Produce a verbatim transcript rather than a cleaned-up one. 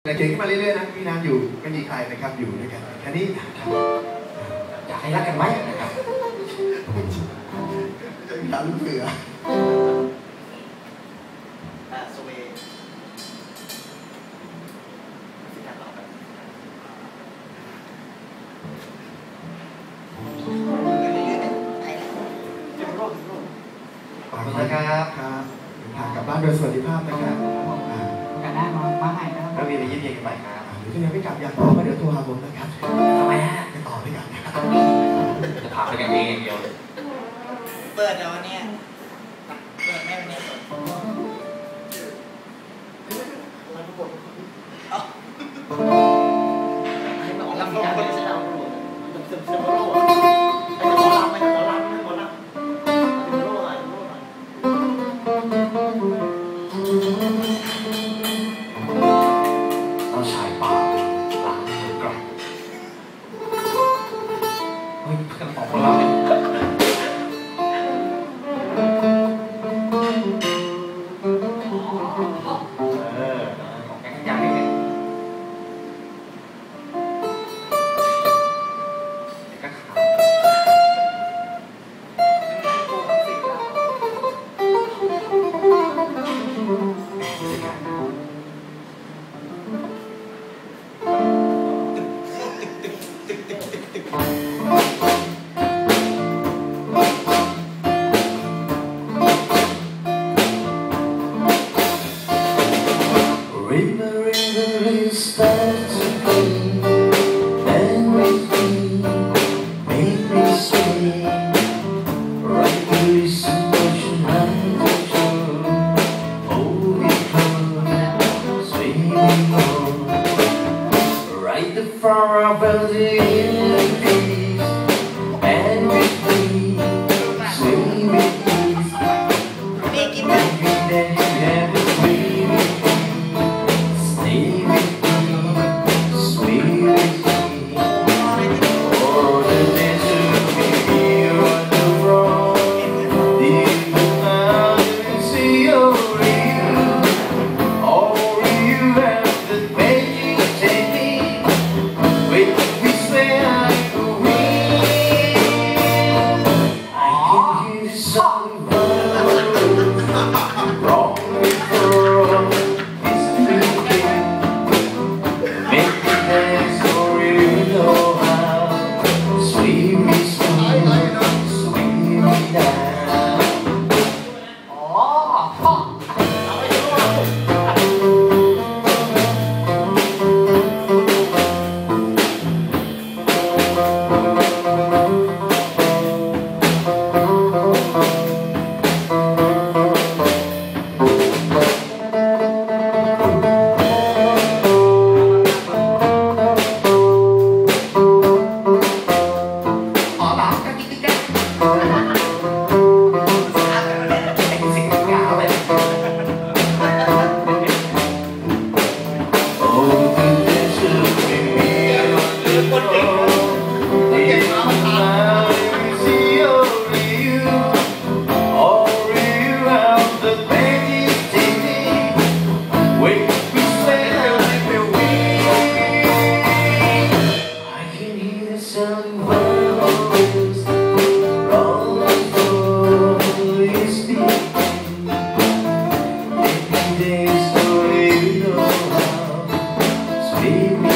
แต่เก่งขึ้นมาเรื่อยๆนะมีน้ำอยู่ไม่มีใครนะครับอยู่ด้วยกันแค่นี้อยากให้รักกันไหมนะครับจะมีการลูกเสือสวีขอบคุณนะครับครับผ่านกลับบ้านโดยสวัสดิภาพนะครับกันได้มามาใหม่นะครับแล้วมีไปยิ้มเย็นกันใหม่ครับหรือถ้ายังไม่กลับอยากต่อก็เดี๋ยวโทรหาผมนะครับทำไมฮะจะต่อด้วยกันจะถามไปกันเองอย่างเดียวเลยเปิดเดี๋ยววันนี้เปิดแม่วันนี้เปิดเอาให้มาออกลำที่การไม่ใช่เรามันเสริมเสริมโลกไอ้หมอลำไม่ใช่หมอลำไม่หมอลำโลกอะไรโลกอะไรเราชายป่าหลังมือกลับเฮ้ยเพื่อนของเราเนี่ยเออของแกงยางนิดนึงเด็กก็ขาว Baby